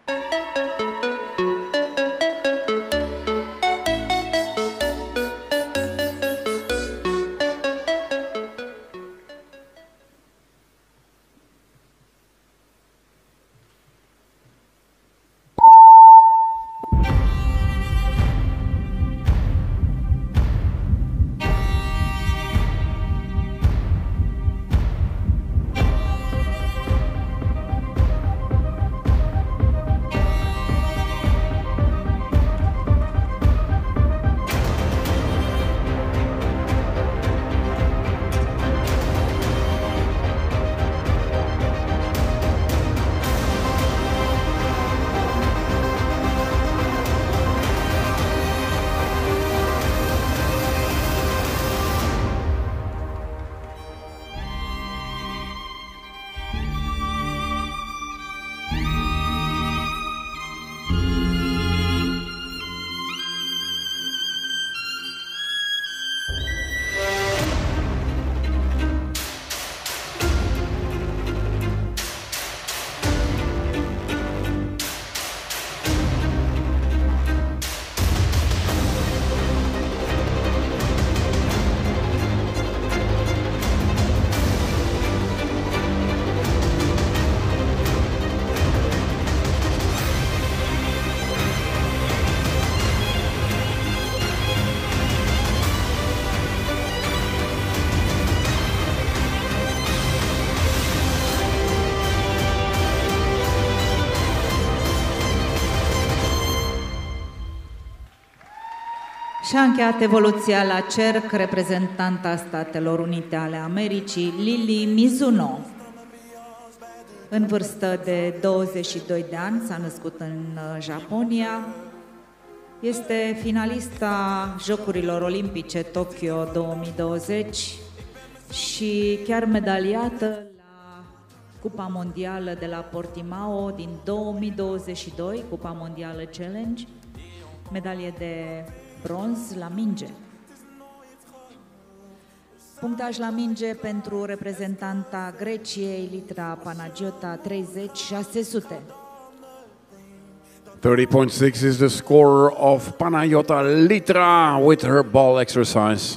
Și-a încheiat evoluția la cerc reprezentanta Statelor Unite ale Americii, Lily Mizuno. În vârstă de 22 de ani, s-a născut în Japonia. Este finalista Jocurilor Olimpice Tokyo 2020 și chiar medaliată la Cupa Mondială de la Portimao din 2022, Cupa Mondială Challenge, medalie de bronz la minge. Punctaj la minge pentru reprezentanta Greciei, Litra Panagiota, 30-600. 30.6 is the score of Panayota Litra with her ball exercise.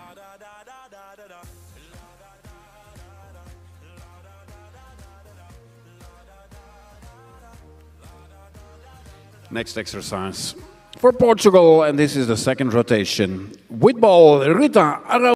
Next exercise for Portugal, and this is the second rotation. With ball, Rita Araújo.